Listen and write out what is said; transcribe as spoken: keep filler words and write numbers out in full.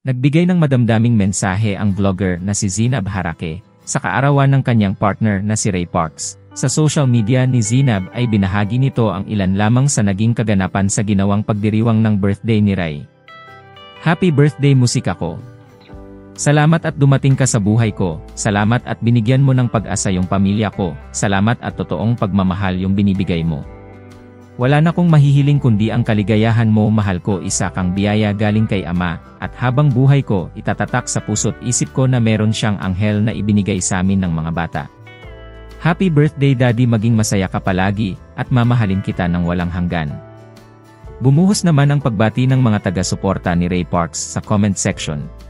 Nagbigay ng madamdaming mensahe ang vlogger na si Zinab Harake sa kaarawan ng kanyang partner na si Ray Parks. Sa social media ni Zinab ay binahagi nito ang ilan lamang sa naging kaganapan sa ginawang pagdiriwang ng birthday ni Ray. Happy birthday musika ko! Salamat at dumating ka sa buhay ko, salamat at binigyan mo ng pag-asa yung pamilya ko, salamat at totoong pagmamahal yung binibigay mo. Wala na kong mahihiling kundi ang kaligayahan mo, mahal ko, isa kang biyaya galing kay Ama, at habang buhay ko, itatatak sa puso't isip ko na meron siyang anghel na ibinigay sa amin ng mga bata. Happy birthday Daddy, maging masaya ka palagi, at mamahalin kita ng walang hanggan. Bumuhos naman ang pagbati ng mga taga-suporta ni Ray Parks sa comment section.